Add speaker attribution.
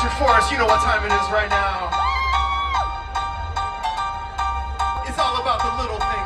Speaker 1: Electric Forest, you know what time it is right now. It's all about the little things.